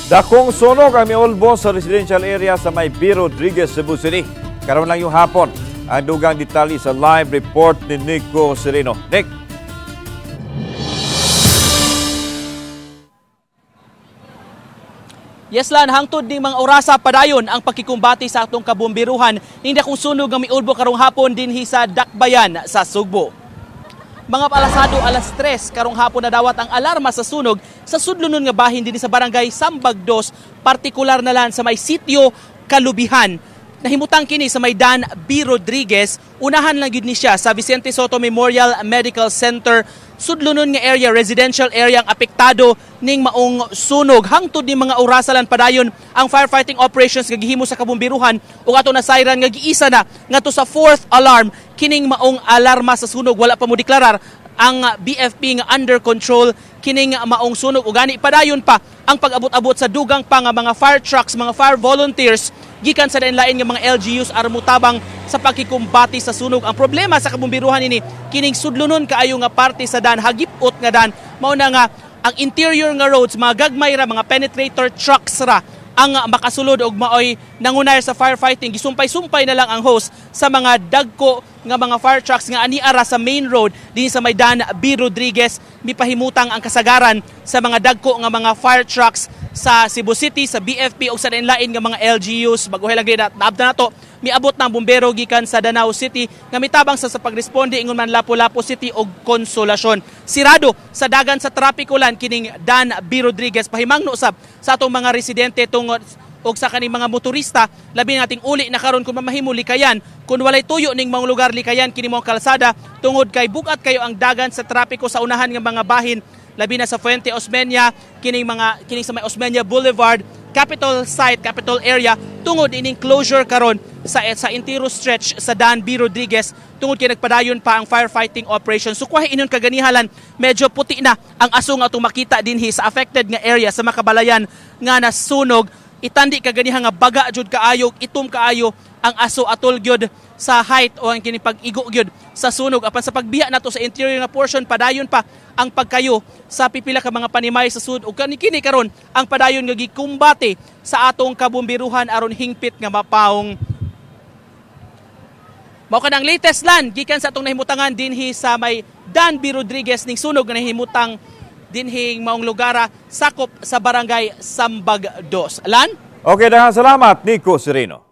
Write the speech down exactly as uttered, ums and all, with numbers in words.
Dakong sunog ang miulbo sa residential area sa may Rodriguez, Cebu City. Karoon lang yung hapon. Ang dugang detalye sa live report ni Nico Sereno. Nick. Yes lan, hangtod ni mga orasa padayon ang pagkikumbati sa atong kabomberohan ning dakong sunog ang miulbo karong hapon dinhi sa Dakbayan sa Sugbo. Mga palasado alas tres karong hapon na dawat ang alarma sa sunog sa sudlunon nga bahin dinhi sa barangay Sambag two, partikular na lan sa may Sitio Riverside. Nahimutang kini sa may Dan B. Rodriguez, unahan lang gyud ni siya sa Vicente Soto Memorial Medical Center, sudlunon nga area, residential area ang apektado ning maong sunog. Hangtod ni mga orasalan padayon ang firefighting operations nga gihimo sa kabomberohan ug ato na siren nga giisa na ngadto sa fourth alarm kining maong alarma sa sunog. Wala pa mo deklarar ang B F P nga under control kining maong sunog ug gani padayon pa ang pag-abot-abot sa dugang pa nga mga fire trucks, mga fire volunteers gikan sa lain-lain nga mga L G Us aron mutabang sa pagkikumbati sa sunog. Ang problema sa kabomberohan ini kining sudlunon kaayo nga parte sa dan, hagipot nga dan, mao na nga ang interior nga roads, mga gagmay ra, mga penetrator trucks ra ang makasulod og maoy nangunay sa firefighting. Gisumpay-sumpay na lang ang host sa mga dagko nga mga fire trucks nga aniara sa main road din sa may Dan B. Rodriguez. Mipahimutang ang kasagaran sa mga dagko nga mga fire trucks sa Cebu City, sa B F P o sa lain nga mga L G Us. Baguhay lang din naabda na to, miabot ng bumbero gikan sa Danau City nga mitabang sa sa pagresponde ingon man Lapu-Lapu City og Konsolasyon. Sirado sa dagan sa trapiko lan kining Dan B. Rodriguez. Pahimangno usab sa atong mga residente tungod og sa kaning mga motorista, labi nating uli na karon kung mamahimo likayan kung walay tuyo ning mga lugar likayan kini mga kalsada tungod kay bugat kayo ang dagan sa trapiko sa unahan nga mga bahin, labi na sa Fuente Osmeña, kining mga kining sa may Osmeña Boulevard, capital site, capital area, tungod ining closure karon sa sa entire stretch sa Dan B. Rodriguez tungod kay nagpadayon pa ang firefighting operation. So kuha inon kaganihalan, medyo puti na ang aso nga atong makita dinhi sa affected nga area sa Kabalayan nga nasunog. Itandi kaganihang nga baga jud kaayo, itom kaayo ang aso atol gyud sa height o ang kini pag-igo gyud sa sunog. Apan sa pagbiya nato sa interior nga portion, padayon pa ang pagkayo sa pipila ka mga panimay sa sud ug kani kini karon ang padayon nga gikumbate sa atong kabomberohan aron hingpit nga mapaong. Mao kanang latest lan gikan sa atong nahimutangan dinhi sa may Dan B. Rodriguez ning sunog nga nahimutang dinhing maong lugara sakop sa barangay Sambag two. Alan? Okay, daghang salamat Nico Sereno.